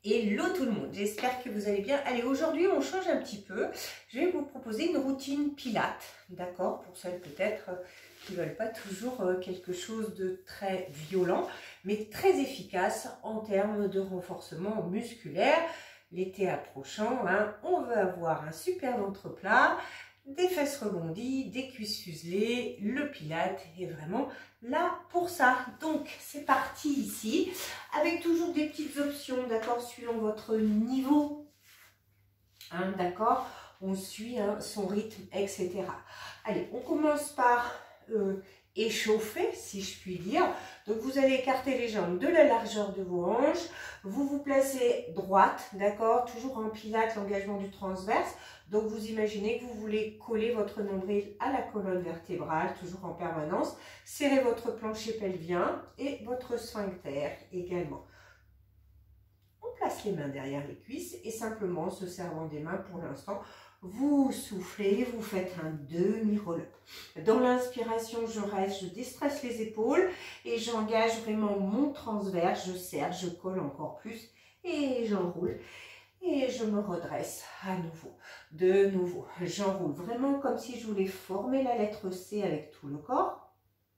Hello tout le monde, j'espère que vous allez bien. Allez, aujourd'hui on change un petit peu. Je vais vous proposer une routine pilates, d'accord, pour celles peut-être qui ne veulent pas toujours quelque chose de très violent, mais très efficace en termes de renforcement musculaire. L'été approchant, hein, on veut avoir un super ventre plat, des fesses rebondies, des cuisses fuselées. Le pilates est vraiment là pour ça. Donc c'est parti ici, avec toujours des petites options, d'accord, suivant votre niveau, hein, d'accord, on suit hein, son rythme, etc. Allez, on commence par échauffer, si je puis dire. Donc vous allez écarter les jambes de la largeur de vos hanches, vous vous placez droite, d'accord, toujours en pilates, l'engagement du transverse. Donc vous imaginez que vous voulez coller votre nombril à la colonne vertébrale, toujours en permanence. Serrez votre plancher pelvien et votre sphincter également. On place les mains derrière les cuisses et simplement en se servant des mains pour l'instant, vous soufflez, vous faites un demi-roll-up. Dans l'inspiration, je reste, je déstresse les épaules et j'engage vraiment mon transverse, je serre, je colle encore plus et j'enroule. Et je me redresse à nouveau, de nouveau, j'enroule vraiment comme si je voulais former la lettre C avec tout le corps.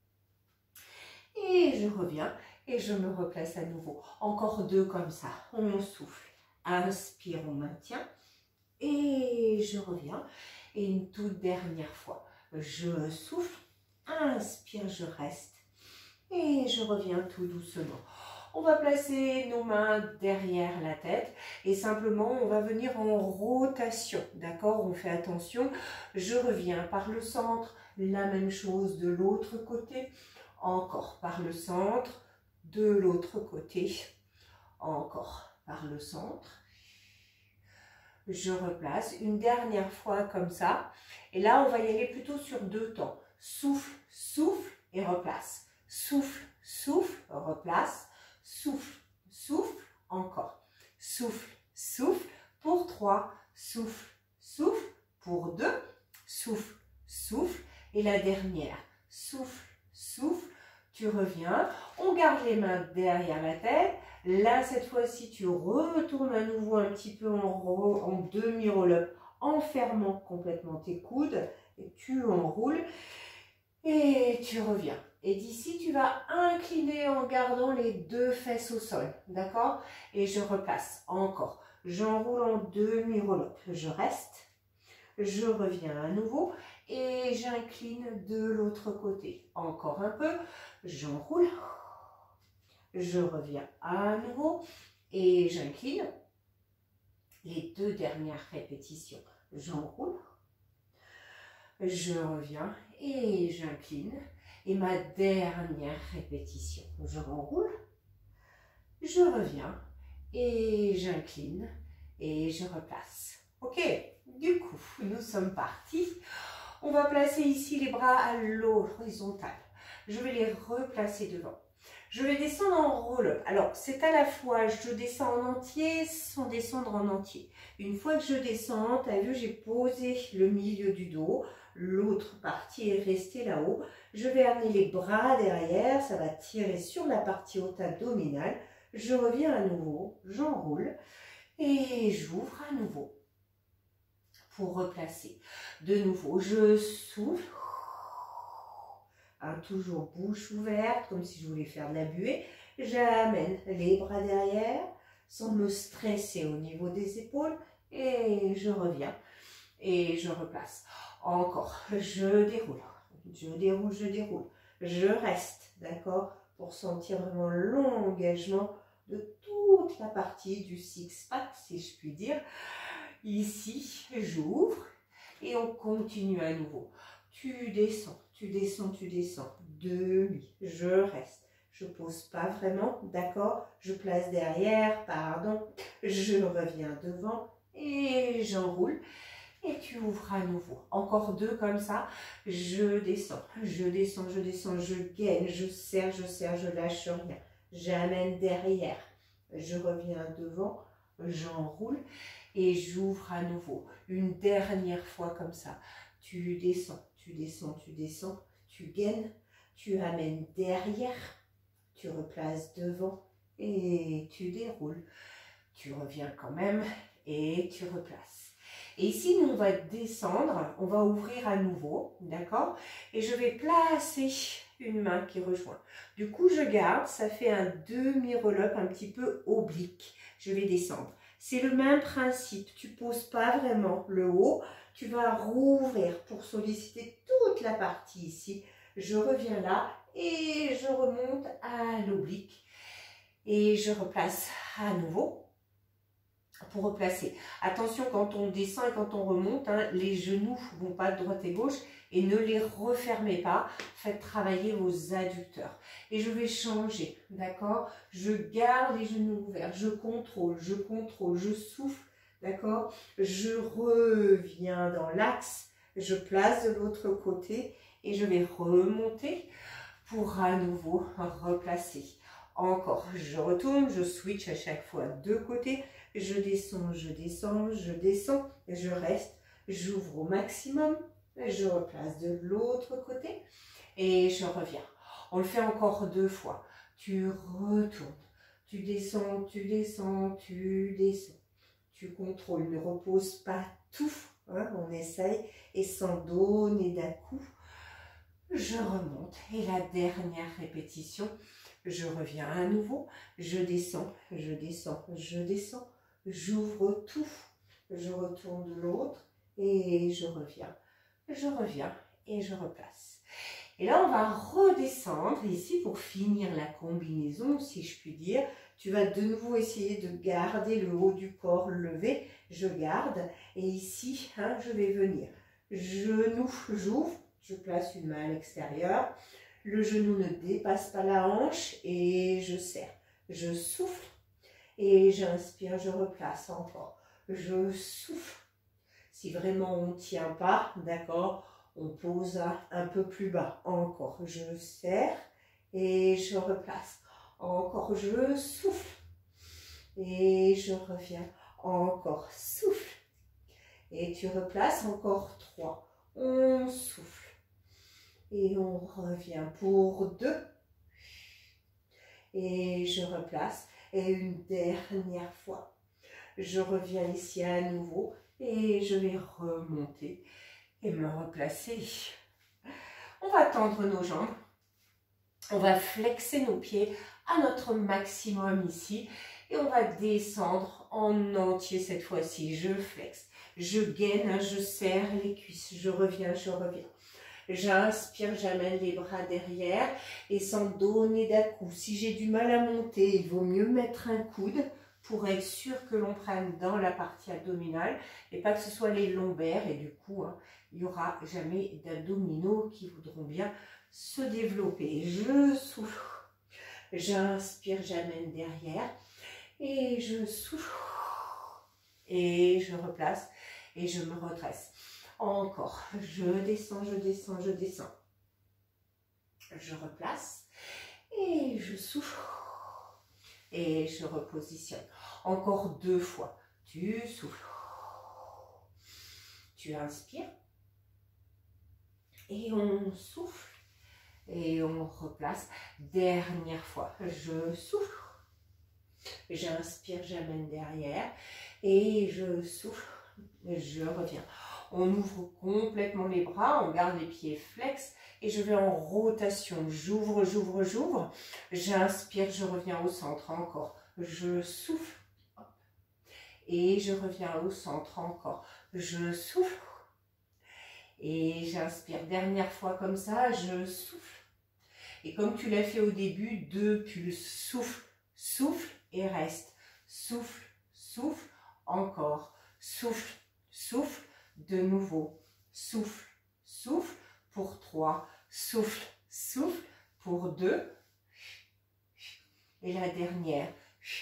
Et je reviens et je me replace à nouveau. Encore deux comme ça, on souffle, inspire, on maintient. Et je reviens. Et une toute dernière fois, je souffle, inspire, je reste. Et je reviens tout doucement. On va placer nos mains derrière la tête et simplement on va venir en rotation, d'accord? On fait attention, je reviens par le centre, la même chose de l'autre côté, encore par le centre, de l'autre côté, encore par le centre. Je replace une dernière fois comme ça et là on va y aller plutôt sur deux temps. Souffle, souffle et replace. Souffle, souffle, replace. Souffle, souffle, encore. Souffle, souffle pour 3. Souffle, souffle pour 2. Souffle, souffle. Et la dernière. Souffle, souffle. Tu reviens. On garde les mains derrière la tête. Là, cette fois-ci, tu retournes à nouveau un petit peu en demi-roll-up en fermant complètement tes coudes. Et tu enroules. Et tu reviens. Et d'ici, tu vas incliner en gardant les deux fesses au sol. D'accord? Et je replace encore. J'enroule en demi-roll-up. Je reste. Je reviens à nouveau. Et j'incline de l'autre côté. Encore un peu. J'enroule. Je reviens à nouveau. Et j'incline. Les deux dernières répétitions. J'enroule. Je reviens et j'incline. Et ma dernière répétition, je renroule, je reviens et j'incline et je replace. Ok, du coup, nous sommes partis. On va placer ici les bras à l'horizontale. Je vais les replacer devant. Je vais descendre en roll-up. Alors, c'est à la fois, je descends en entier sans descendre en entier. Une fois que je descends, tu as vu, j'ai posé le milieu du dos. L'autre partie est restée là-haut. Je vais amener les bras derrière. Ça va tirer sur la partie haute abdominale. Je reviens à nouveau. J'enroule. Et j'ouvre à nouveau. Pour replacer. De nouveau, je souffle. Hein, toujours bouche ouverte, comme si je voulais faire de la buée. J'amène les bras derrière, sans me stresser au niveau des épaules. Et je reviens. Et je replace. Encore, je déroule. Je déroule, je déroule. Je reste, d'accord? Pour sentir vraiment l'engagement de toute la partie du six-pack, si je puis dire. Ici, j'ouvre. Et on continue à nouveau. Tu descends, tu descends, tu descends. Demi, je reste. Je pose pas vraiment, d'accord? Je place derrière, pardon. Je reviens devant et j'enroule. Et tu ouvres à nouveau. Encore deux comme ça. Je descends, je descends, je descends. Je gaine, je serre, je lâche rien. J'amène derrière. Je reviens devant, j'enroule. Et j'ouvre à nouveau. Une dernière fois comme ça. Tu descends, tu descends, tu descends. Tu gaines, tu amènes derrière. Tu replaces devant et tu déroules. Tu reviens quand même et tu replaces. Et ici, nous, on va descendre, on va ouvrir à nouveau, d'accord? Et je vais placer une main qui rejoint. Du coup, je garde, ça fait un demi-roll-up un petit peu oblique. Je vais descendre. C'est le même principe, tu ne poses pas vraiment le haut, tu vas rouvrir pour solliciter toute la partie ici. Je reviens là et je remonte à l'oblique. Et je replace à nouveau. Pour replacer. Attention quand on descend et quand on remonte, hein, les genoux ne vont pas de droite et gauche et ne les refermez pas. Faites travailler vos adducteurs. Et je vais changer, d'accord? Je garde les genoux ouverts, je contrôle, je souffle, d'accord? Je reviens dans l'axe, je place de l'autre côté et je vais remonter pour à nouveau replacer. Encore, je retourne, je switch à chaque fois de côté. Je descends, je descends, je descends, je reste, j'ouvre au maximum, je replace de l'autre côté et je reviens. On le fait encore 2 fois. Tu retournes, tu descends, tu descends, tu descends. Tu contrôles, ne repose pas tout, hein, on essaye et sans donner d'un-coup. Je remonte et la dernière répétition, je reviens à nouveau, je descends, je descends, je descends. J'ouvre tout, je retourne de l'autre et je reviens et je replace. Et là, on va redescendre ici pour finir la combinaison, si je puis dire. Tu vas de nouveau essayer de garder le haut du corps levé. Je garde et ici, hein, je vais venir. Genou, j'ouvre, je place une main à l'extérieur. Le genou ne dépasse pas la hanche et je serre. Je souffle. Et j'inspire, je replace encore. Je souffle. Si vraiment on ne tient pas, d'accord, on pose un peu plus bas. Encore, je serre et je replace. Encore, je souffle. Et je reviens. Encore, souffle. Et tu replaces encore 3. On souffle. Et on revient pour 2. Et je replace. Et une dernière fois, je reviens ici à nouveau et je vais remonter et me replacer. On va tendre nos jambes, on va flexer nos pieds à notre maximum ici et on va descendre en entier cette fois-ci. Je flexe, je gaine, je serre les cuisses, je reviens, je reviens. J'inspire, j'amène les bras derrière et sans donner d'à-coup. Si j'ai du mal à monter, il vaut mieux mettre un coude pour être sûr que l'on prenne dans la partie abdominale et pas que ce soit les lombaires. Et du coup, hein, il n'y aura jamais d'abdominaux qui voudront bien se développer. Je souffle, j'inspire, j'amène derrière et je souffle et je replace et je me redresse. Encore, je descends, je descends, je descends. Je replace et je souffle et je repositionne. Encore 2 fois. Tu souffles. Tu inspires et on souffle et on replace. Dernière fois. Je souffle. J'inspire, j'amène derrière et je souffle. Je reviens. On ouvre complètement les bras, on garde les pieds flex et je vais en rotation. J'ouvre, j'ouvre, j'ouvre. J'inspire, je reviens au centre encore. Je souffle et je reviens au centre encore. Je souffle et j'inspire. Dernière fois comme ça, je souffle. Et comme tu l'as fait au début, 2 pulses. Souffle, souffle et reste. Souffle, souffle, encore. Souffle, souffle. De nouveau, souffle, souffle pour 3, souffle, souffle pour 2. Et la dernière.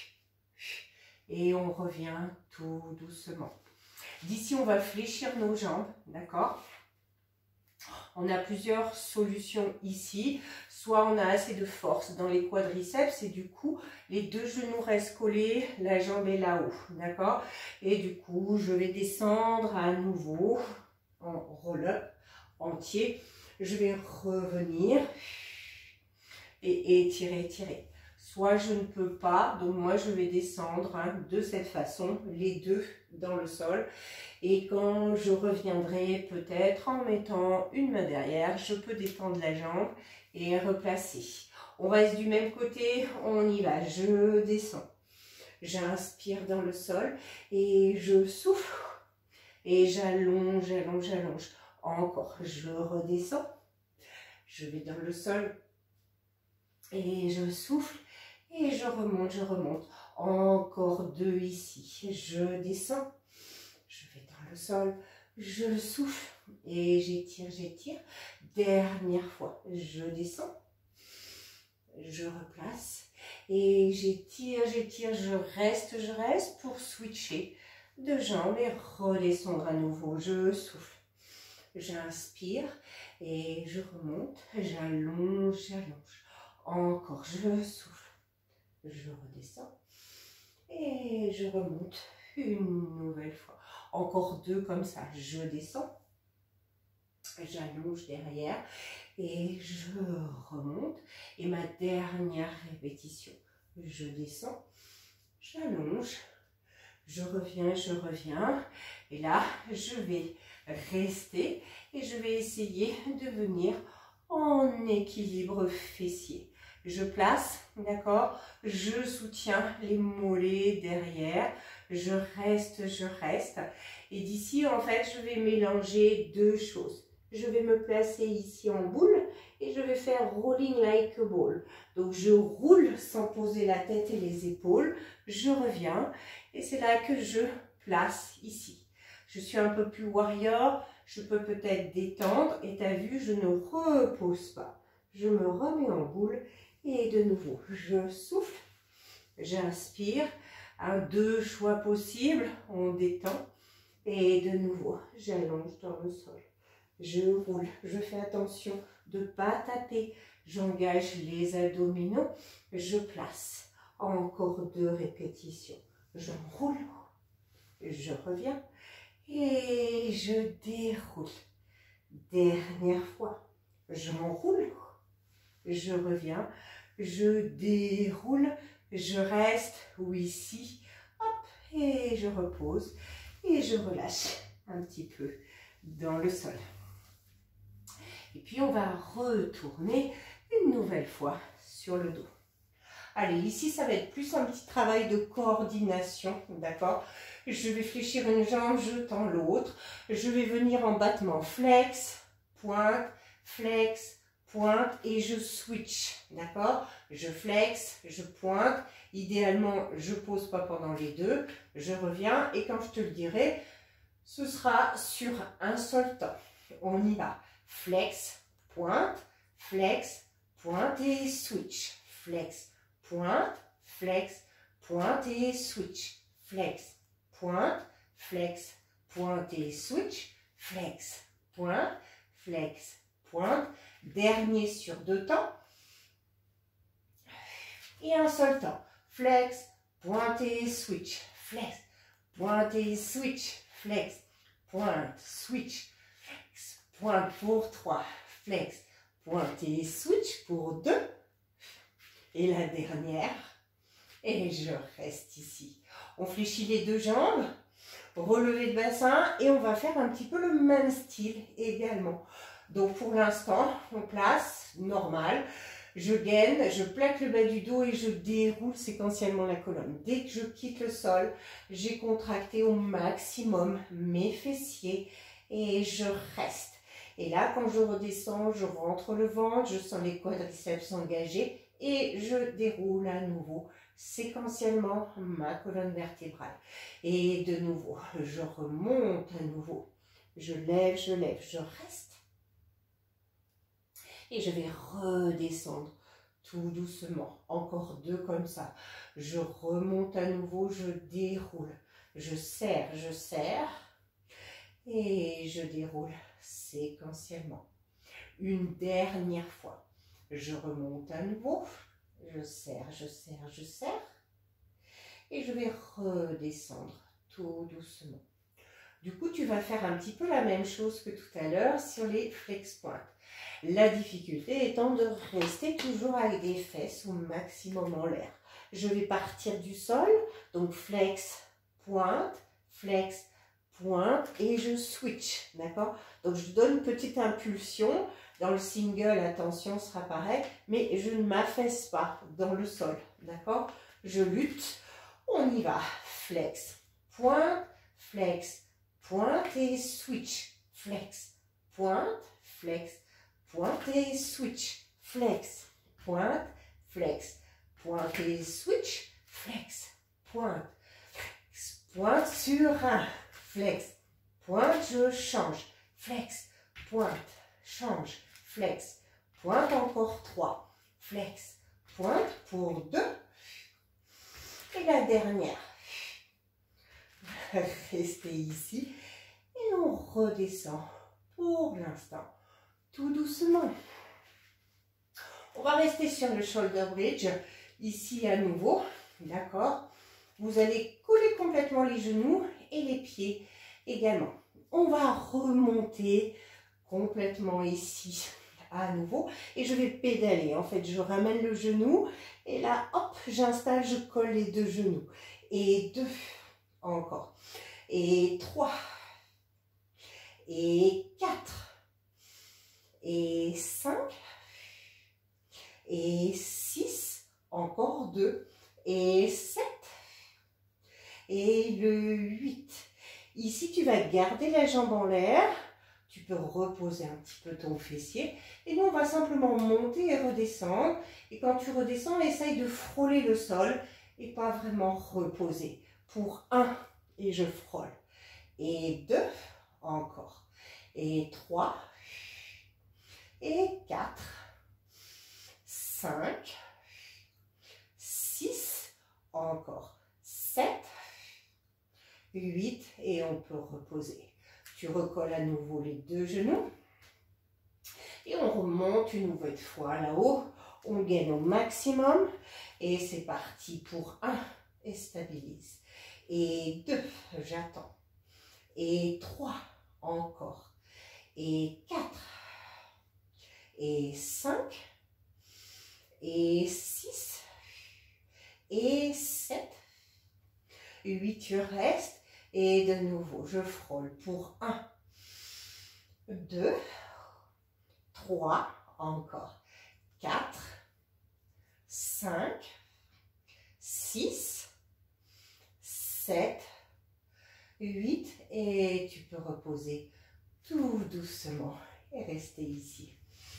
Et on revient tout doucement. D'ici, on va fléchir nos jambes, d'accord? On a plusieurs solutions ici. Soit on a assez de force dans les quadriceps et du coup, les 2 genoux restent collés, la jambe est là-haut, d'accord? Et du coup, je vais descendre à nouveau en roll-up entier. Je vais revenir et étirer, étirer. soit je ne peux pas, donc moi je vais descendre de cette façon, les deux dans le sol. Et quand je reviendrai peut-être en mettant une main derrière, je peux détendre la jambe et replacer. On reste du même côté, on y va, je descends. J'inspire dans le sol et je souffle. Et j'allonge, j'allonge, j'allonge. Encore, je redescends. Je vais dans le sol et je souffle. Et je remonte, je remonte. Encore 2 ici. Je descends. Je vais dans le sol. Je souffle. Et j'étire, j'étire. Dernière fois. Je descends. Je replace. Et j'étire, j'étire. Je reste pour switcher de jambes et redescendre à nouveau. Je souffle. J'inspire et je remonte. J'allonge, j'allonge. Encore, je souffle. Je redescends et je remonte une nouvelle fois. Encore 2 comme ça. Je descends, j'allonge derrière et je remonte. Et ma dernière répétition. Je descends, j'allonge, je reviens. Et là, je vais rester et je vais essayer de venir en équilibre fessier. Je place, d'accord? Je soutiens les mollets derrière. Je reste. Et d'ici, en fait, je vais mélanger 2 choses. Je vais me placer ici en boule et je vais faire rolling like a ball. Donc, je roule sans poser la tête et les épaules. Je reviens et c'est là que je place ici. Je suis un peu plus warrior. Je peux peut-être détendre et tu as vu, je ne repose pas. Je me remets en boule. Et de nouveau, je souffle, j'inspire, 2 choix possibles, on détend. Et de nouveau, j'allonge dans le sol. Je roule, je fais attention de ne pas taper. J'engage les abdominaux, je place. Encore 2 répétitions. J'enroule, je reviens et je déroule. Dernière fois, j'enroule, je reviens. Je déroule, je reste ou ici, hop, et je repose et je relâche un petit peu dans le sol. Et puis on va retourner une nouvelle fois sur le dos. Allez, ici ça va être plus un petit travail de coordination, d'accord? Je vais fléchir une jambe, je tends l'autre. Je vais venir en battement flex, pointe, flex, pointe et je switch, d'accord? Je flex, je pointe, idéalement je pose pas pendant les 2, je reviens et quand je te le dirai, ce sera sur un seul temps. On y va, flex, pointe et switch, flex, pointe et switch, flex, pointe et switch, flex, pointe, dernier sur 2 temps et un seul temps. Flex, pointe et switch, flex, pointe et switch, flex, pointe, switch, flex, pointe pour 3, flex, pointe et switch pour 2 et la dernière et je reste ici. On fléchit les 2 jambes, relevé de bassin et on va faire un petit peu le même style également. Donc pour l'instant, on place normal, je gaine, je plaque le bas du dos et je déroule séquentiellement la colonne. Dès que je quitte le sol, j'ai contracté au maximum mes fessiers et je reste. Et là, quand je redescends, je rentre le ventre, je sens les quadriceps engagés et je déroule à nouveau séquentiellement ma colonne vertébrale. Et de nouveau, je remonte à nouveau. Je lève, je reste. Et je vais redescendre tout doucement. Encore 2 comme ça. Je remonte à nouveau, je déroule. Je serre. Et je déroule séquentiellement. Une dernière fois. Je remonte à nouveau. Je serre. Et je vais redescendre tout doucement. Du coup, tu vas faire un petit peu la même chose que tout à l'heure sur les flex pointes. La difficulté étant de rester toujours avec des fesses au maximum en l'air. Je vais partir du sol, donc flex, pointe, et je switch, d'accord? Donc je donne une petite impulsion. Dans le single, attention, sera pareil, mais je ne m'affaisse pas dans le sol, d'accord? Je lutte, on y va. Flex, pointe et switch. Flex, pointe et switch. Flex, pointe et switch. Flex, pointe sur un. Flex, pointe, je change. Flex, pointe, change. Flex, pointe, encore 3. Flex, pointe pour 2. Et la dernière. Restez ici et on redescend pour l'instant, tout doucement. On va rester sur le shoulder bridge, ici à nouveau, d'accord? Vous allez coller complètement les genoux et les pieds également. On va remonter complètement ici à nouveau et je vais pédaler. En fait, je ramène le genou et là, hop, j'installe, je colle les deux genoux. Et 2, encore. Et 3. Et 4. Et 5. Et 6. Encore 2. Et 7. Et le 8. Ici, tu vas garder la jambe en l'air. Tu peux reposer un petit peu ton fessier. Et nous, on va simplement monter et redescendre. Et quand tu redescends, essaye de frôler le sol et pas vraiment reposer. Pour 1, et je frôle. Et 2, encore. Et 3. Et 4. 5. 6. Encore. 7. 8. Et on peut reposer. Tu recolles à nouveau les deux genoux. Et on remonte une nouvelle fois là-haut. On gaine au maximum. Et c'est parti pour 1. Et stabilise. Et 2, j'attends. Et 3, encore. Et 4. Et 5. Et 6. Et 7. 8, tu restes. Et de nouveau, je frôle pour 1, 2, 3, encore. 4, 5, 6, 7, 8 et tu peux reposer tout doucement et rester ici.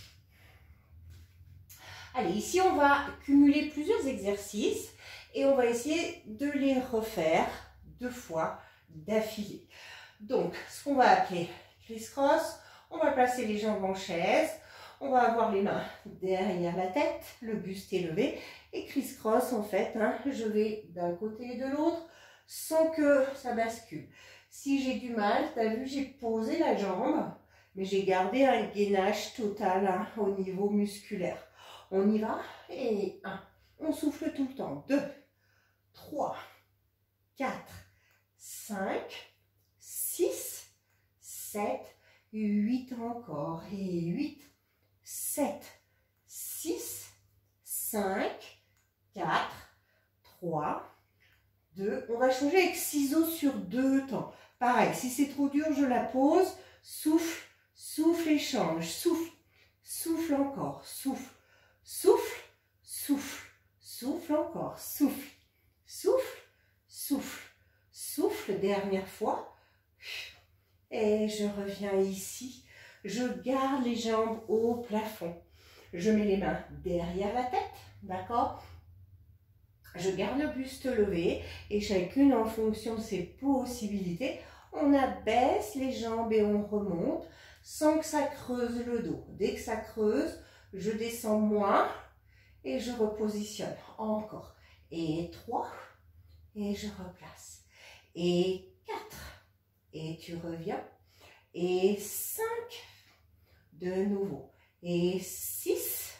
Allez, ici on va cumuler plusieurs exercices et on va essayer de les refaire 2 fois d'affilée. Donc, ce qu'on va appeler criss-cross, on va placer les jambes en chaise, on va avoir les mains derrière la tête, le buste élevé et criss-cross en fait, je vais d'un côté et de l'autre sans que ça bascule. Si j'ai du mal, tu as vu, j'ai posé la jambe, mais j'ai gardé un gainage total au niveau musculaire. On y va et 1, on souffle tout le temps, 2, 3, 4, 5, 6, 7, 8 encore et 8, 7, 6, 5, 4, 3, 2. On va changer avec ciseaux sur 2 temps. Pareil, si c'est trop dur, je la pose. Souffle, souffle et change. Souffle, souffle encore. Souffle, souffle, souffle, souffle encore. Souffle, souffle, souffle, souffle. Dernière fois. Et je reviens ici. Je garde les jambes au plafond. Je mets les mains derrière la tête, d'accord? Je garde le buste levé et chacune en fonction de ses possibilités, on abaisse les jambes et on remonte sans que ça creuse le dos. Dès que ça creuse, je descends moins et je repositionne. Encore. Et 3 et je replace. Et 4 et tu reviens. Et 5 de nouveau. Et 6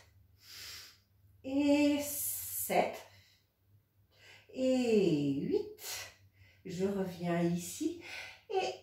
et 7 et 8. Je reviens ici et il nous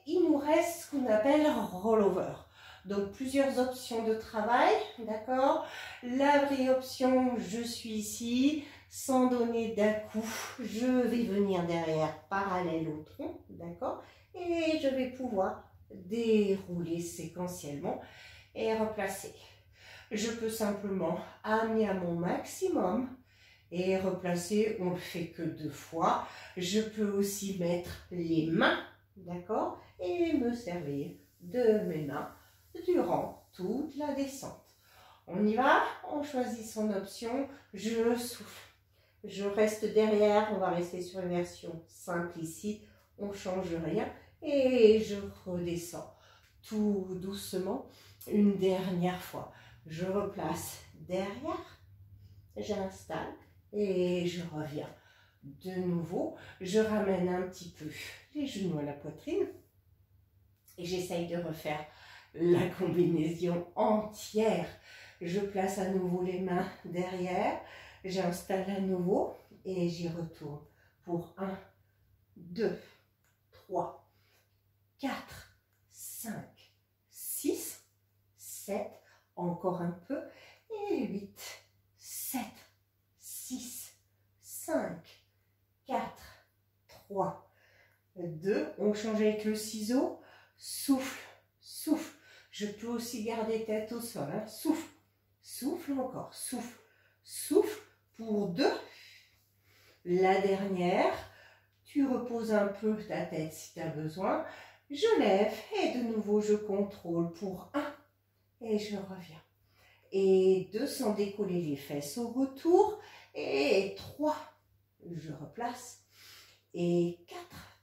reste ce qu'on appelle rollover. Donc, plusieurs options de travail, d'accord? La vraie option, je suis ici, sans donner d'à-coup, je vais venir derrière, parallèle au tronc, d'accord? Et je vais pouvoir dérouler séquentiellement et replacer. Je peux simplement amener à mon maximum et replacer, on ne le fait que 2 fois. Je peux aussi mettre les mains, d'accord? Et me servir de mes mains durant toute la descente. On y va, on choisit son option, je souffle. Je reste derrière, on va rester sur une version simple ici, on ne change rien. Et je redescends tout doucement une dernière fois. Je replace derrière, j'installe et je reviens. De nouveau, je ramène un petit peu les genoux à la poitrine et j'essaye de refaire la combinaison entière. Je place à nouveau les mains derrière, j'installe à nouveau et j'y retourne pour 1, 2, 3, 4, 5, 6, 7, encore un peu, et 8, 7, 6, 5, 4, 3, 2. On change avec le ciseau, souffle, souffle. Je peux aussi garder tête au sol, hein. Souffle, souffle encore, souffle, souffle pour 2. La dernière, tu reposes un peu ta tête si tu as besoin. Je lève et de nouveau je contrôle pour 1 et je reviens. Et 2 sans décoller les fesses au retour. Et 3, je replace. Et 4.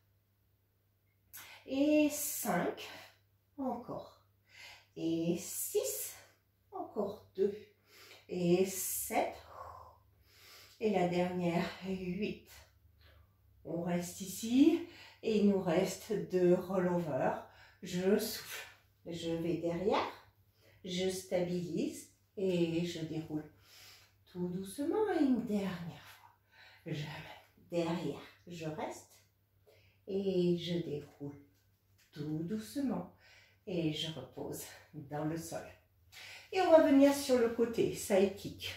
Et 5, encore. Et 6, encore 2. Et 7. Et la dernière, 8. On reste ici et il nous reste 2 rollovers. Je souffle, je vais derrière, je stabilise et je déroule tout doucement une dernière fois. Je mets derrière, je reste et je déroule tout doucement et je repose dans le sol. Et on va venir sur le côté, side kick.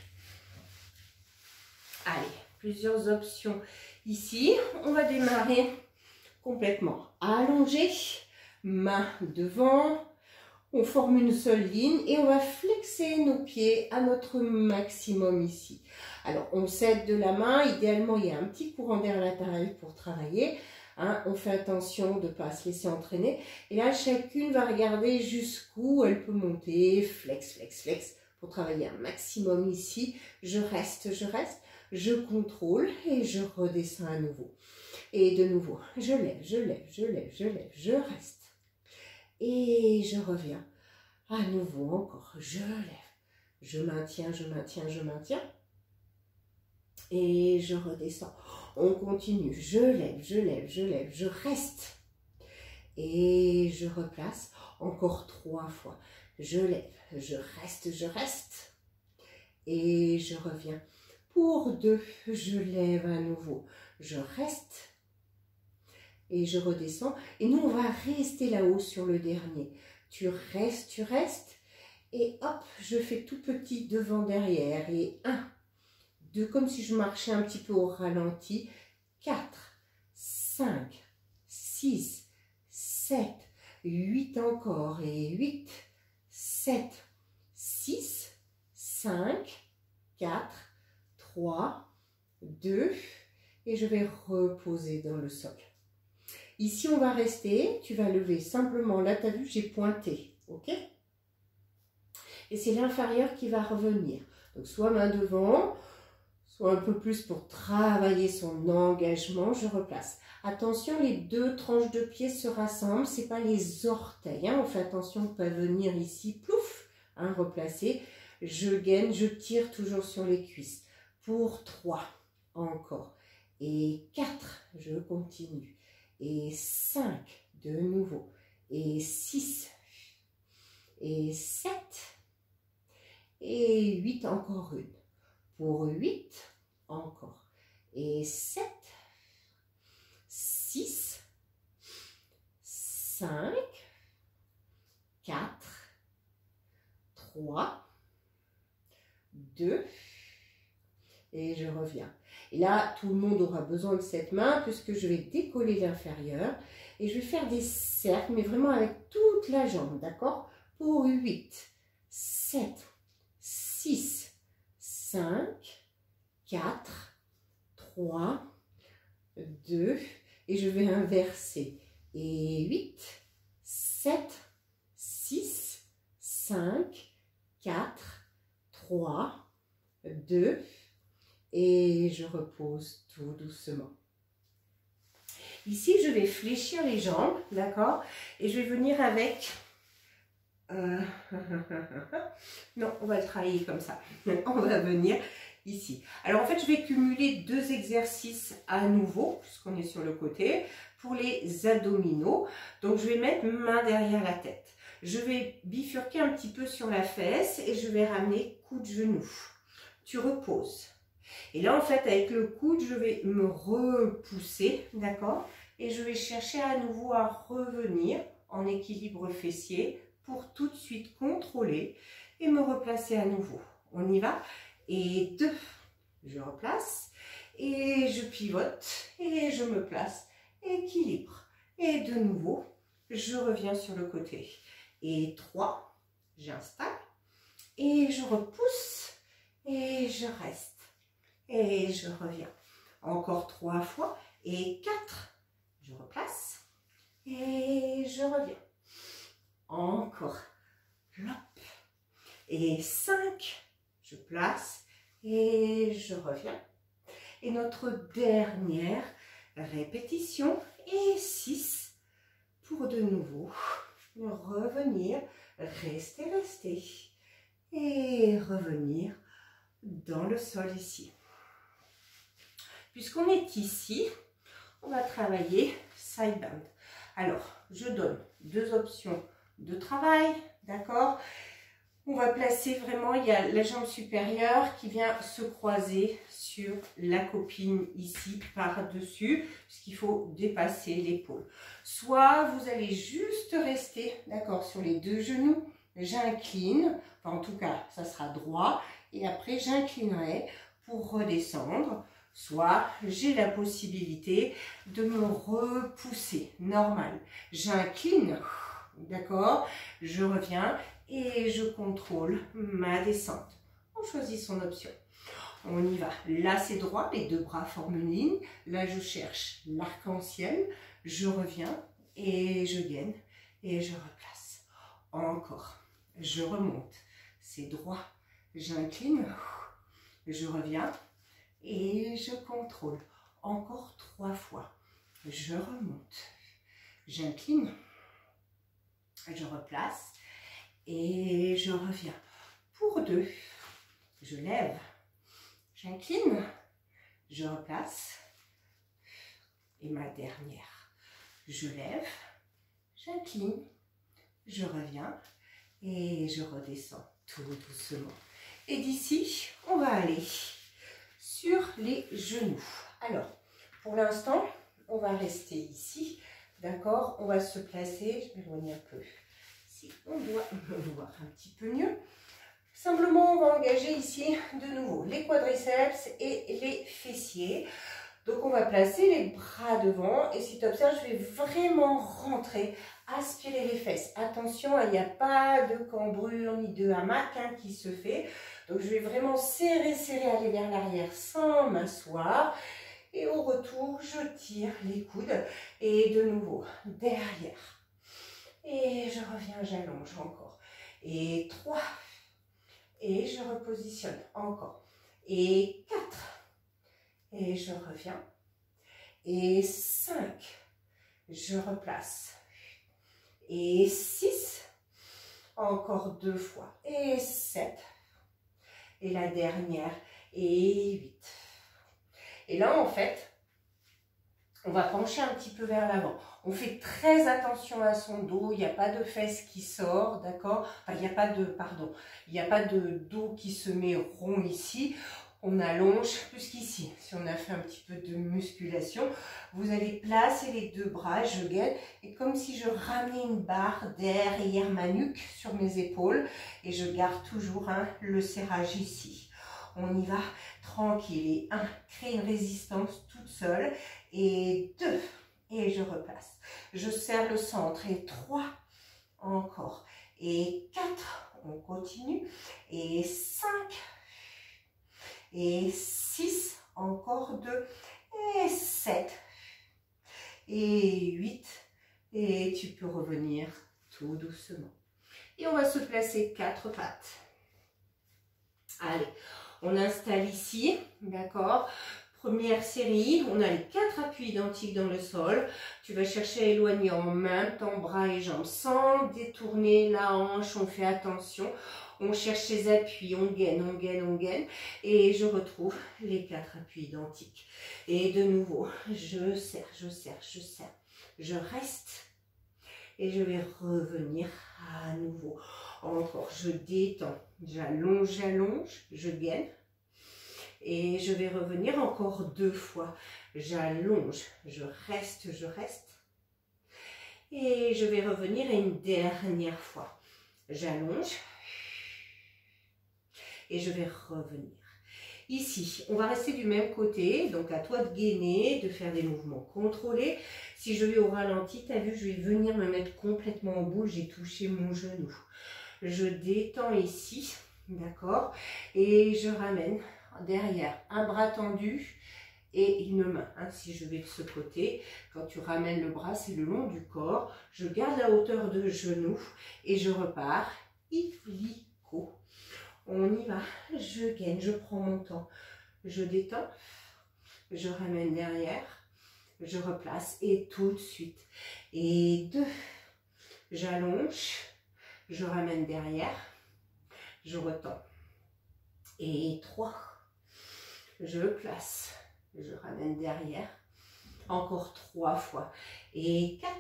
Allez, plusieurs options ici. On va démarrer complètement allongé, main devant. On forme une seule ligne et on va flexer nos pieds à notre maximum ici. Alors, on s'aide de la main. Idéalement, il y a un petit courant d'air latéral pour travailler. Hein, on fait attention de ne pas se laisser entraîner. Et là, chacune va regarder jusqu'où elle peut monter. Flex, flex, flex pour travailler un maximum ici. Je reste, je contrôle et je redescends à nouveau. Et de nouveau, je lève, je lève, je lève, je lève, je reste. Et je reviens. À nouveau, encore, je lève. Je maintiens, je maintiens, je maintiens. Et je redescends. On continue. Je lève, je lève, je lève, je reste. Et je replace encore 3 fois. Je lève, je reste. Et je reviens. Pour 2, je lève à nouveau. Je reste. Et je redescends. Et nous, on va rester là-haut sur le dernier. Tu restes. Et hop, je fais tout petit devant, derrière. Et 1, 2, comme si je marchais un petit peu au ralenti. 4, 5, 6, 7, 8 encore. Et 8, 7, 6, 5, 4, 3, 2. Et je vais reposer dans le sol. Ici, on va rester. Tu vas lever simplement. Là, tu as vu, j'ai pointé. OK? Et c'est l'inférieur qui va revenir. Donc, soit main devant, soit un peu plus pour travailler son engagement. Je replace. Attention, les 2 tranches de pieds se rassemblent. Ce n'est pas les orteils. Hein. On fait attention de ne pas venir ici. Plouf! Hein, replacer. Je gaine, je tire toujours sur les cuisses. Pour 3. Encore. Et 4. Je continue. Et 5, de nouveau, et 6, et 7, et 8, encore une, pour 8, encore, et 7, 6, 5, 3, 2, et je reviens. Et là, tout le monde aura besoin de cette main puisque je vais décoller l'inférieur et je vais faire des cercles, mais vraiment avec toute la jambe, d'accord? Pour 8, 7, 6, 5, 4, 3, 2, et je vais inverser. Et 8, 7, 6, 5, 4, 3, 2, et je repose tout doucement. Ici, je vais fléchir les jambes, d'accord? Et je vais venir avec... Non, on va travailler comme ça. On va venir ici. Alors, en fait, je vais cumuler 2 exercices à nouveau, puisqu'on est sur le côté, pour les abdominaux. Donc, je vais mettre main derrière la tête. Je vais bifurquer un petit peu sur la fesse et je vais ramener coude genou. Tu reposes. Et là, en fait, avec le coude, je vais me repousser, d'accord? Et je vais chercher à nouveau à revenir en équilibre fessier pour tout de suite contrôler et me replacer à nouveau. On y va? Et 2, je replace et je pivote et je me place, équilibre. Et de nouveau, je reviens sur le côté. Et 3, j'installe et je repousse et je reste. Et je reviens. Encore 3 fois. Et 4. Je replace. Et je reviens. Encore. Hop. Et 5. Je place. Et je reviens. Et notre dernière répétition. Et 6. Pour de nouveau revenir. Rester. Et revenir dans le sol ici. Puisqu'on est ici, on va travailler side bend. Alors, je donne 2 options de travail, d'accord? On va placer vraiment, il y a la jambe supérieure qui vient se croiser sur la copine ici par-dessus, puisqu'il faut dépasser l'épaule. Soit vous allez juste rester, d'accord, sur les 2 genoux, j'incline, enfin en tout cas, ça sera droit, et après j'inclinerai pour redescendre. Soit j'ai la possibilité de me repousser, normal. J'incline, d'accord, je reviens et je contrôle ma descente. On choisit son option. On y va. Là, c'est droit, les 2 bras forment une ligne. Là, je cherche l'arc-en-ciel. Je reviens et je gaine et je replace. Encore. Je remonte. C'est droit. J'incline. Je reviens. Et je contrôle. Encore 3 fois. Je remonte. J'incline. Je replace. Et je reviens. Pour 2. Je lève. J'incline. Je replace. Et ma dernière. Je lève. J'incline. Je reviens. Et je redescends tout doucement. Et d'ici, on va aller sur les genoux. Alors, pour l'instant, on va rester ici, d'accord? On va se placer, je m'éloigne un peu, si on doit voir un petit peu mieux. Simplement, on va engager ici de nouveau les quadriceps et les fessiers. Donc, on va placer les bras devant et si tu observes, je vais vraiment rentrer, aspirer les fesses. Attention, il n'y a pas de cambrure ni de hamac qui se fait. Donc, je vais vraiment serrer, aller vers l'arrière sans m'asseoir. Et au retour, je tire les coudes. Et de nouveau, derrière. Et je reviens, j'allonge encore. Et 3. Et je repositionne encore. Et 4. Et je reviens. Et 5. Je replace. Et 6. Encore 2 fois. Et 7. Et la dernière, et 8. Et là, en fait, on va pencher un petit peu vers l'avant. On fait très attention à son dos, il n'y a pas de fesses qui sort, d'accord? Enfin, il n'y a pas de, pardon, il n'y a pas de dos qui se met rond ici. On allonge plus qu'ici. Si on a fait un petit peu de musculation, vous allez placer les deux bras, je gaine, et comme si je ramenais une barre derrière ma nuque sur mes épaules, et je garde toujours le serrage ici. On y va tranquille. Et 1, crée une résistance toute seule, et 2, et je replace. Je serre le centre, et 3, encore, et 4, on continue, et 5, et 6, encore 2, et 7, et 8, et tu peux revenir tout doucement. Et on va se placer 4 pattes. Allez, on installe ici, d'accord? Première série, on a les 4 appuis identiques dans le sol. Tu vas chercher à éloigner en même temps bras et jambes sans détourner la hanche, on fait attention. On cherche les appuis, on gaine, on gaine, on gaine. Et je retrouve les 4 appuis identiques. Et de nouveau, je serre, je serre, je serre. Je reste et je vais revenir à nouveau. Encore, je détends, j'allonge, j'allonge, je gaine. Et je vais revenir encore 2 fois. J'allonge, je reste, je reste. Et je vais revenir une dernière fois. J'allonge. Et je vais revenir. Ici, on va rester du même côté. Donc, à toi de gainer, de faire des mouvements contrôlés. Si je vais au ralenti, tu as vu, je vais venir me mettre complètement en boule. J'ai touché mon genou. Je détends ici, d'accord? Et je ramène derrière un bras tendu et une main. Si je vais de ce côté, quand tu ramènes le bras, c'est le long du corps. Je garde la hauteur de genou et je repars. Illico. On y va. Je gaine, je prends mon temps. Je détends. Je ramène derrière. Je replace et tout de suite. Et 2. J'allonge. Je ramène derrière. Je retends. Et 3. Je place, je ramène derrière, encore 3 fois, et 4,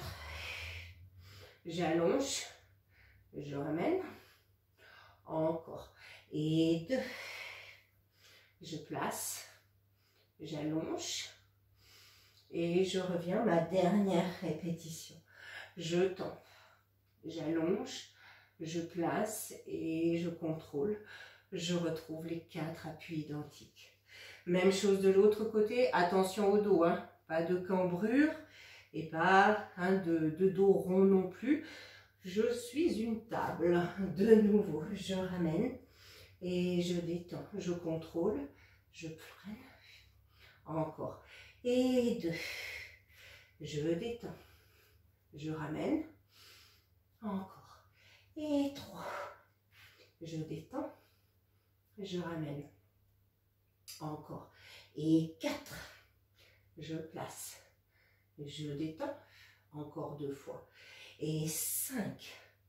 j'allonge, je ramène, encore, et 2, je place, j'allonge, et je reviens, ma dernière répétition, je tends, j'allonge, je place, et je contrôle, je retrouve les 4 appuis identiques. Même chose de l'autre côté, attention au dos, pas de cambrure et pas de dos rond non plus. Je suis une table, de nouveau, je ramène et je détends, je contrôle, je freine, encore, et 2, je détends, je ramène, encore, et 3, je détends, je ramène. Encore. Et 4. Je place. Je détends. Encore 2 fois. Et 5.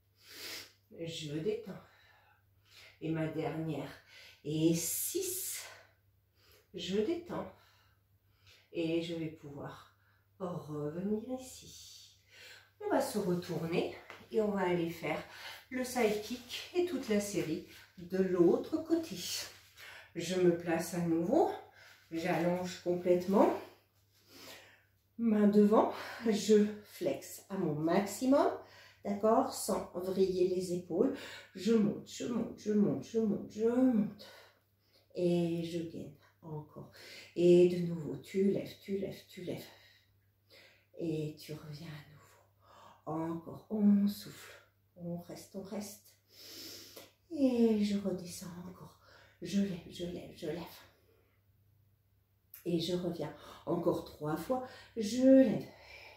Je détends. Et ma dernière. Et 6. Je détends. Et je vais pouvoir revenir ici. On va se retourner et on va aller faire le side kick et toute la série de l'autre côté. Je me place à nouveau, j'allonge complètement, main devant, je flexe à mon maximum, d'accord, sans vriller les épaules. Je monte, je monte, je monte, je monte, je monte. Et je gaine encore. Et de nouveau, tu lèves, tu lèves, tu lèves. Et tu reviens à nouveau. Encore, on souffle, on reste, on reste. Et je redescends encore. Je lève, je lève, je lève. Et je reviens. Encore 3 fois. Je lève.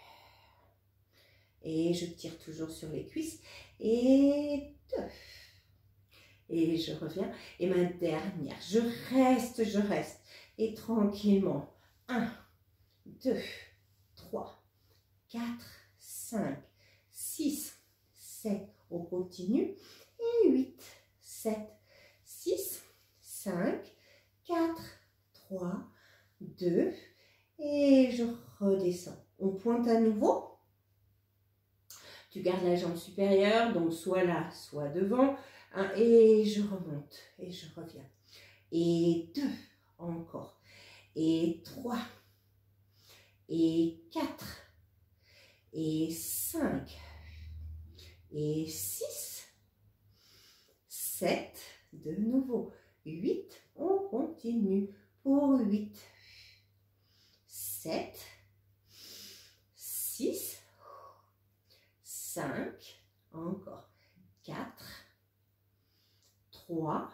Et je tire toujours sur les cuisses. Et 2. Et je reviens. Et ma dernière. Je reste, je reste. Et tranquillement. 1, 2, 3, 4, 5, 6, 7. On continue. Et 8, 7, 6, 5, 4, 3, 2, et je redescends. On pointe à nouveau. Tu gardes la jambe supérieure, donc soit là, soit devant. Et je remonte, et je reviens. Et 2, encore. Et 3. Et 4. Et 5. Et 6. 7. De nouveau. 8. On continue pour 8. 7. 6. 5. Encore. 4. 3.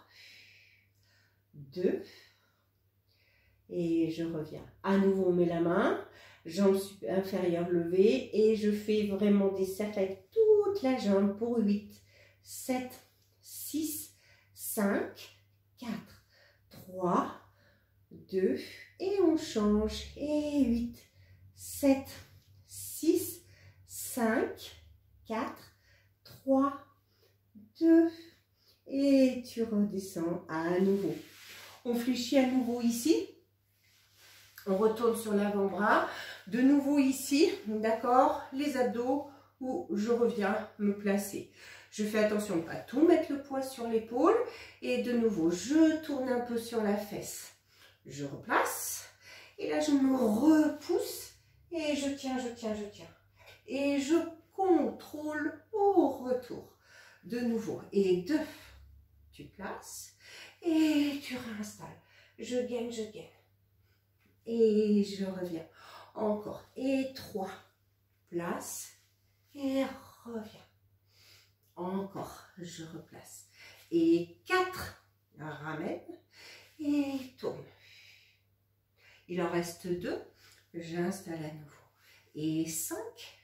2. Et je reviens. À nouveau, on met la main, jambe inférieure levée et je fais vraiment des cercles avec toute la jambe pour 8, 7, 6, 5, 4, 3, 2 et on change. Et 8, 7, 6, 5, 4, 3, 2 et tu redescends à nouveau. On fléchit à nouveau ici. On retourne sur l'avant-bras. De nouveau ici, d'accord, les abdos où je reviens me placer. Je fais attention de ne pas tout mettre le poids sur l'épaule. Et de nouveau, je tourne un peu sur la fesse. Je replace. Et là, je me repousse. Et je tiens, je tiens, je tiens. Et je contrôle au retour. De nouveau. Et 2. Tu places. Et tu réinstalles. Je gagne, je gagne. Et je reviens. Encore. Et 3. Place. Et reviens. Encore. Je replace. Et 4. Ramène. Et tourne. Il en reste 2. J'installe à nouveau. Et 5.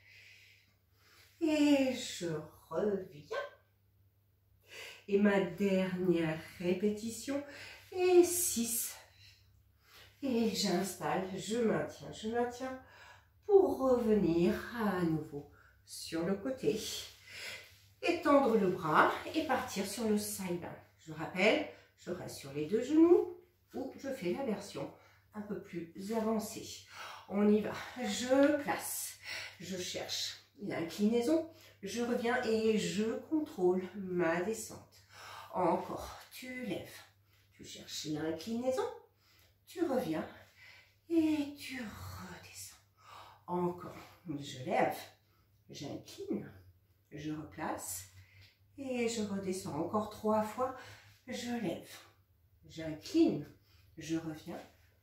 Et je reviens. Et ma dernière répétition. Et 6. Et j'installe, je maintiens pour revenir à nouveau sur le côté. Étendre le bras et partir sur le side bend. Je rappelle, je reste sur les 2 genoux ou je fais la version un peu plus avancée. On y va. Je place, je cherche l'inclinaison, je reviens et je contrôle ma descente. Encore, tu lèves, tu cherches l'inclinaison. Tu reviens et tu redescends. Encore, je lève, j'incline, je replace et je redescends. Encore 3 fois, je lève, j'incline, je reviens.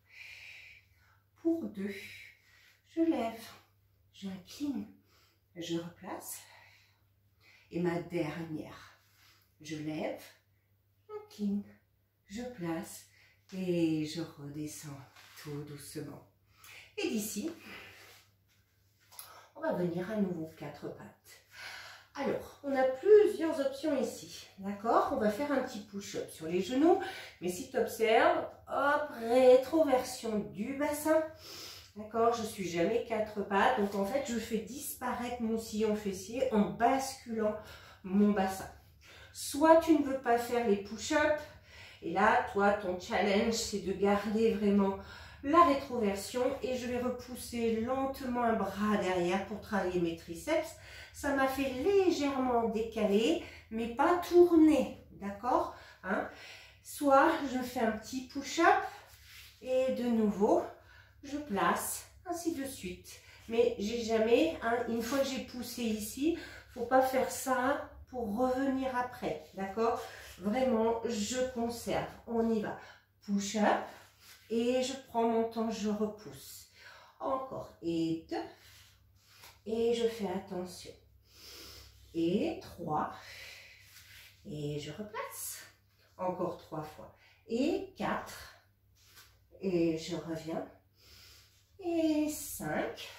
Pour 2, je lève, j'incline, je replace. Et ma dernière, je lève, j'incline, je place. Et je redescends tout doucement. Et d'ici, on va venir à nouveau 4 pattes. Alors, on a plusieurs options ici. D'accord? On va faire un petit push-up sur les genoux. Mais si tu observes, hop, rétroversion du bassin. D'accord? Je ne suis jamais 4 pattes. Donc, en fait, je fais disparaître mon sillon fessier en basculant mon bassin. Soit tu ne veux pas faire les push-ups. Et là, toi, ton challenge, c'est de garder vraiment la rétroversion. Et je vais repousser lentement un bras derrière pour travailler mes triceps. Ça m'a fait légèrement décaler, mais pas tourner. D'accord, hein? Soit je fais un petit push-up et de nouveau, je place, ainsi de suite. Mais j'ai jamais, hein, une fois que j'ai poussé ici, il ne faut pas faire ça pour revenir après. D'accord? Vraiment, je conserve. On y va. Push-up. Et je prends mon temps, je repousse. Encore. Et 2. Et je fais attention. Et 3. Et je replace. Encore 3 fois. Et 4. Et je reviens. Et 5.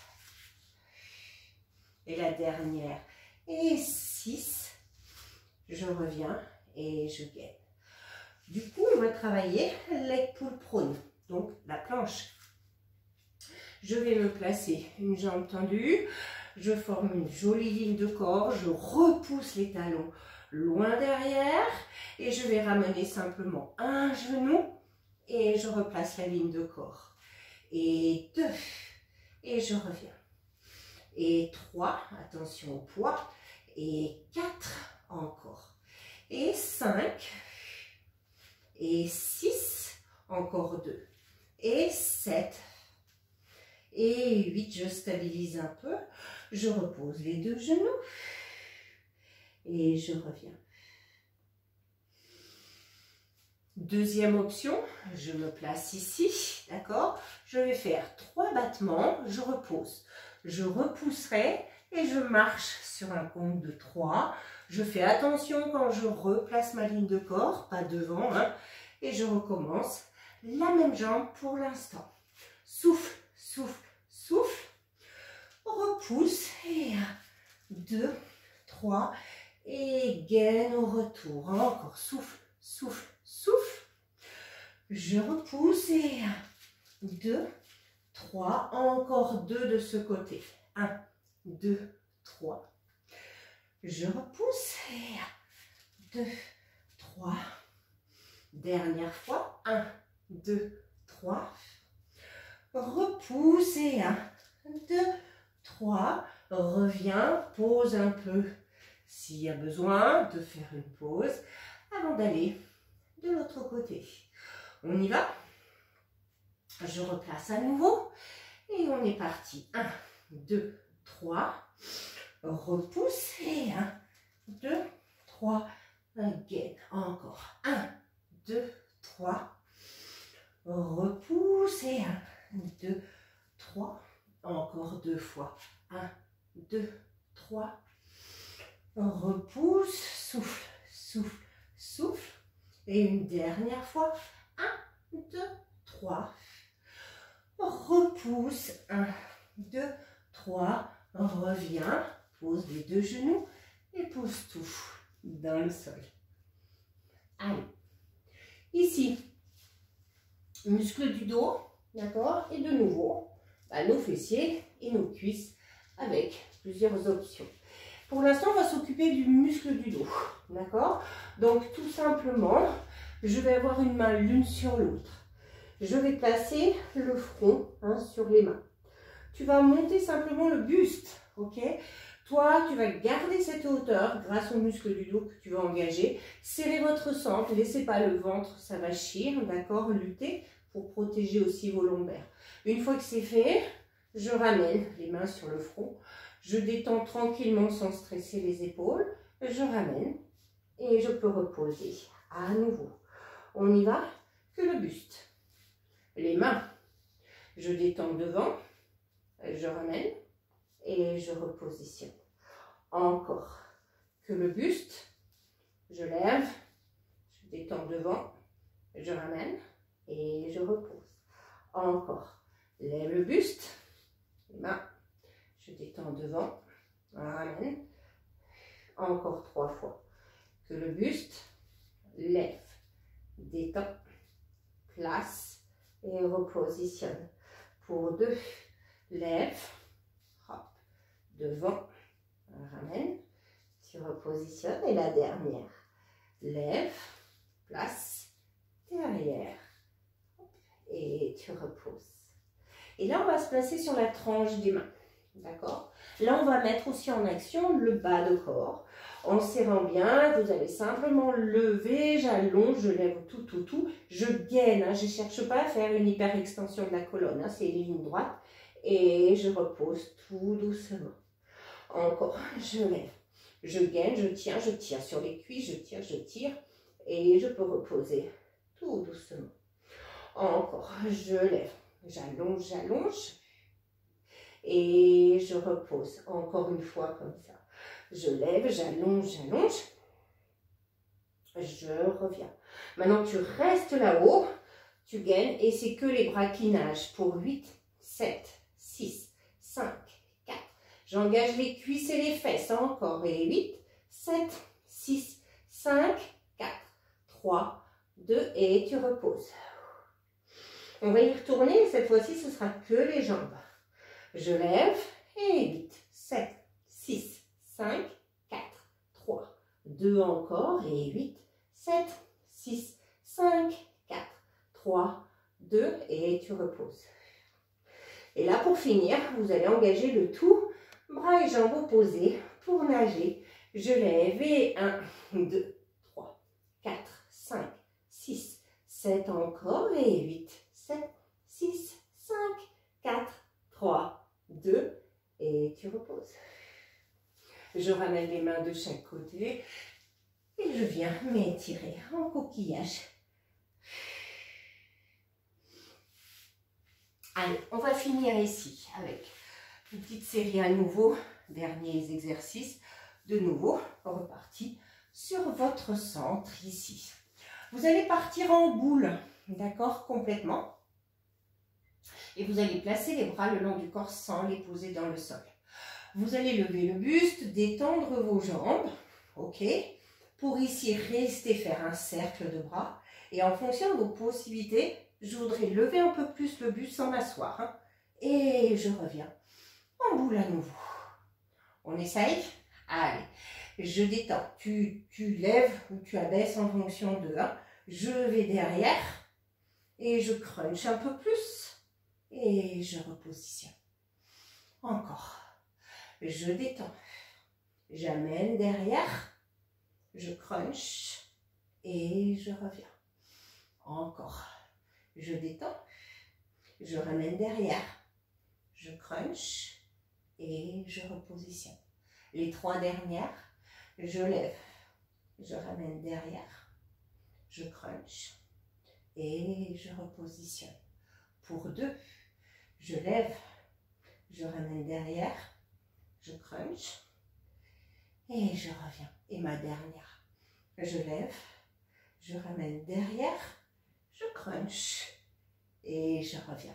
Et la dernière. Et 6. Je reviens. Et je gaine. Du coup, on va travailler leg pull prone, donc la planche. Je vais me placer une jambe tendue, je forme une jolie ligne de corps, je repousse les talons loin derrière et je vais ramener simplement un genou et je replace la ligne de corps. Et 2, et je reviens. Et 3, attention au poids, et 4, encore. Et 5, et 6, encore 2. et 7 et 8. Je stabilise un peu. Je repose les deux genoux et je reviens. Deuxième option, je me place ici, d'accord? Je vais faire 3 battements, je repose. Je repousserai et je marche sur un compte de 3. Je fais attention quand je replace ma ligne de corps, pas devant, hein, et je recommence la même jambe pour l'instant. Souffle, souffle, souffle. Repousse et 1, 2, 3 et gaine au retour. Encore souffle, souffle, souffle. Je repousse et 1, 2, 3. Encore 2 de ce côté. 1, 2, 3. Je repousse et 1, 2, 3. Dernière fois. 1, 2, 3. Repousse et 1, 2, 3. Reviens, pose un peu s'il y a besoin de faire une pause avant d'aller de l'autre côté. On y va? Je replace à nouveau et on est parti. 1, 2, 3. Repousse et 1, 2, 3. Gaine. Encore. 1, 2, 3. Repousse et 1, 2, 3. Encore 2 fois. 1, 2, 3. Repousse. Souffle, souffle, souffle. Et une dernière fois. 1, 2, 3. Repousse. 1, 2, 3. Reviens. Pose les deux genoux et pose tout dans le sol. Allez. Ici, muscles du dos, d'accord? Et de nouveau, nos fessiers et nos cuisses avec plusieurs options. Pour l'instant, on va s'occuper du muscle du dos, d'accord? Donc, tout simplement, je vais avoir une main l'une sur l'autre. Je vais placer le front sur les mains. Tu vas monter simplement le buste, ok? Toi, tu vas garder cette hauteur grâce au muscle du dos que tu vas engager. Serrez votre centre, laissez pas le ventre s'avachir, d'accord? Luttez pour protéger aussi vos lombaires. Une fois que c'est fait, je ramène les mains sur le front. Je détends tranquillement sans stresser les épaules. Je ramène et je peux reposer à nouveau. On y va, que le buste. Les mains, je détends devant, je ramène et je repositionne. Encore, que le buste, je lève, je détends devant, je ramène et je repose. Encore, lève le buste, les mains, je détends devant, ramène, encore 3 fois. Que le buste, lève, détend, place et repositionne. Pour 2, lève, hop, devant, ramène, tu repositionnes. Et la dernière, lève, place, derrière, et tu reposes. Et là, on va se placer sur la tranche des mains, d'accord? Là, on va mettre aussi en action le bas de corps. En serrant bien, vous allez simplement lever, j'allonge, je lève tout, je gaine, je ne cherche pas à faire une hyper extension de la colonne, c'est une ligne droite, et je repose tout doucement. Encore, je lève, je gaine, je tire sur les cuisses, je tire, et je peux reposer tout doucement. Encore, je lève, j'allonge, et je repose. Encore une fois comme ça. Je lève, j'allonge, je reviens. Maintenant, tu restes là-haut, tu gaines, et c'est que les bras qui nagent pour 8, 7, 6, 5, 4. J'engage les cuisses et les fesses, encore, et 8, 7, 6, 5, 4, 3, 2, et tu reposes. On va y retourner, cette fois-ci, ce sera que les jambes. Je lève, et 8, 7, 6, 5, 4, 3, 2 encore, et 8, 7, 6, 5, 4, 3, 2, et tu reposes. Et là, pour finir, vous allez engager le tout, bras et jambes opposés, pour nager. Je lève, et 1, 2, 3, 4, 5, 6, 7 encore, et 8, 7, 6, 5, 4, 3, 2 et tu reposes. Je ramène les mains de chaque côté et je viens m'étirer en coquillage. Allez, on va finir ici avec une petite série à nouveau, derniers exercices, de nouveau reparti sur votre centre ici. Vous allez partir en boule, d'accord, complètement. Et vous allez placer les bras le long du corps sans les poser dans le sol. Vous allez lever le buste, détendre vos jambes, ok, pour ici rester faire un cercle de bras. Et en fonction de vos possibilités, je voudrais lever un peu plus le buste sans m'asseoir. Hein, et je reviens en boule à nouveau. On essaye? Allez, je détends. Tu lèves ou tu abaisses en fonction de. Hein. Je vais derrière et je crunch un peu plus et je repositionne. Encore. Je détends. J'amène derrière. Je crunch et je reviens. Encore. Je détends. Je ramène derrière. Je crunch et je repositionne. Les 3 dernières, je lève. Je ramène derrière. Je crunch et je repositionne. Pour 2, je lève. Je ramène derrière. Je crunch et je reviens. Et ma dernière, je lève. Je ramène derrière. Je crunch et je reviens.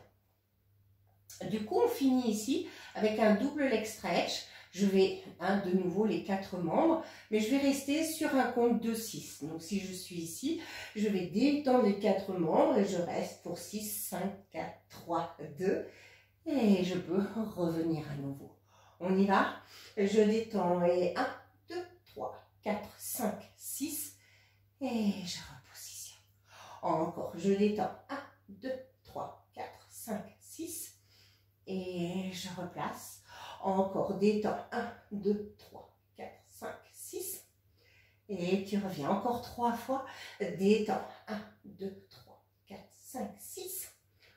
Du coup, on finit ici avec un double leg stretch. Je vais, de nouveau, les 4 membres, mais je vais rester sur un compte de 6. Donc, si je suis ici, je vais détendre les 4 membres et je reste pour 6, 5, 4, 3, 2. Et je peux revenir à nouveau. On y va? Je détends et 1, 2, 3, 4, 5, 6. Et je repositionne. Encore, je détends 1, 2, 3, 4, 5, 6. Et je replace. Encore, détends 1, 2, 3, 4, 5, 6. Et tu reviens encore 3 fois. Détends 1, 2, 3, 4, 5, 6.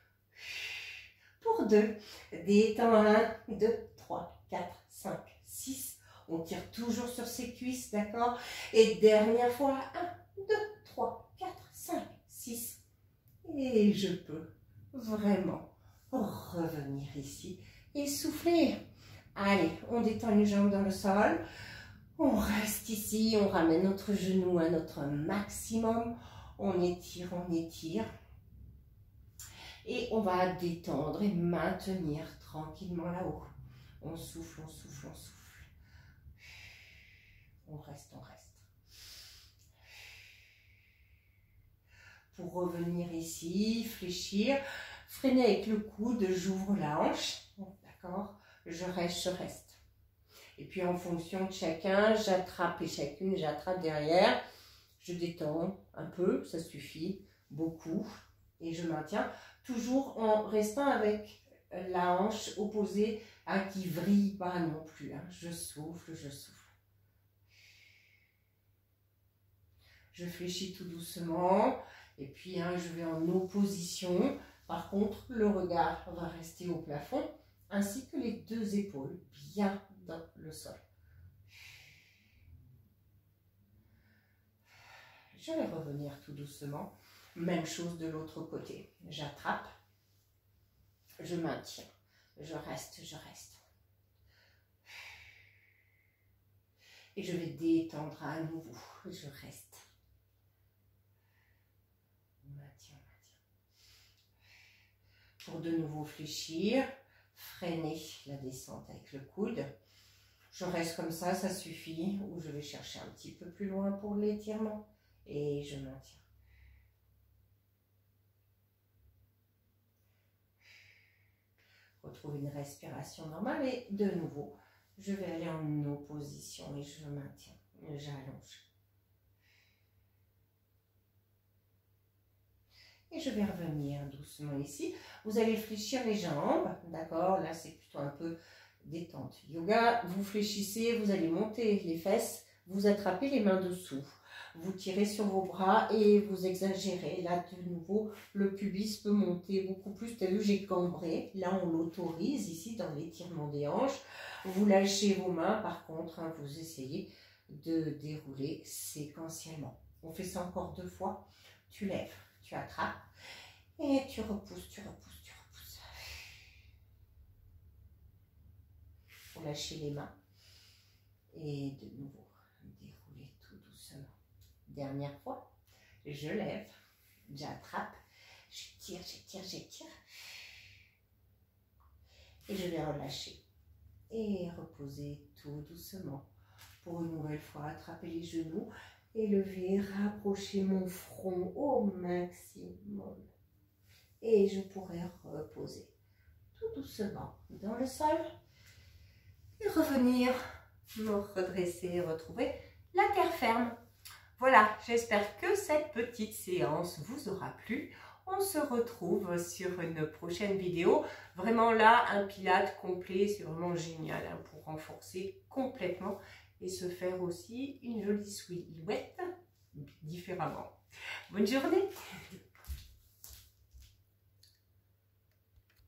Pour 2. Détends 1, 2, 3, 4, 5, 6. On tire toujours sur ses cuisses, d'accord? Et dernière fois, 1, 2, 3, 4, 5, 6. Et je peux vraiment revenir ici et souffler. Allez, on détend les jambes dans le sol. On reste ici, on ramène notre genou à notre maximum. On étire, on étire. Et on va détendre et maintenir tranquillement là-haut. On souffle, on souffle, on souffle. On reste, on reste. Pour revenir ici, fléchir, freiner avec le coude, j'ouvre la hanche. D'accord? Je reste, je reste. Et puis en fonction de chacun, j'attrape et chacune, j'attrape derrière. Je détends un peu, ça suffit, beaucoup. Et je maintiens, toujours en restant avec la hanche opposée à qui vrille pas non plus. Hein. Je souffle, je souffle. Je fléchis tout doucement. Et puis, je vais en opposition. Par contre, le regard va rester au plafond, ainsi que les 2 épaules bien dans le sol. Je vais revenir tout doucement. Même chose de l'autre côté. J'attrape, je maintiens, je reste, je reste. Et je vais détendre à nouveau. Je reste. Maintien, maintien. Pour de nouveau fléchir, freiner la descente avec le coude. Je reste comme ça suffit. Ou je vais chercher un petit peu plus loin pour l'étirement. Et je maintiens. Retrouve une respiration normale et de nouveau, je vais aller en opposition et je maintiens, j'allonge. Et je vais revenir doucement ici. Vous allez fléchir les jambes, d'accord? Là, c'est plutôt un peu détente. Yoga, vous fléchissez, vous allez monter les fesses, vous attrapez les mains dessous. Vous tirez sur vos bras et vous exagérez. Là, de nouveau, le pubis peut monter beaucoup plus. Tu as vu, j'ai cambré. Là, on l'autorise ici dans l'étirement des hanches. Vous lâchez vos mains. Par contre, hein, vous essayez de dérouler séquentiellement. On fait ça encore 2 fois. Tu lèves, tu attrapes et tu repousses, tu repousses, tu repousses. Vous lâchez les mains et de nouveau, dérouler tout doucement. Dernière fois, je lève, j'attrape, j'étire, j'étire, j'étire. Et je vais relâcher. Et reposer tout doucement. Pour une nouvelle fois, attraper les genoux, élever, rapprocher mon front au maximum. Et je pourrai reposer tout doucement dans le sol. Et revenir, me redresser, retrouver la terre ferme. Voilà, j'espère que cette petite séance vous aura plu. On se retrouve sur une prochaine vidéo. Vraiment là, un pilate complet, c'est vraiment génial hein, pour renforcer complètement et se faire aussi une jolie silhouette différemment. Bonne journée!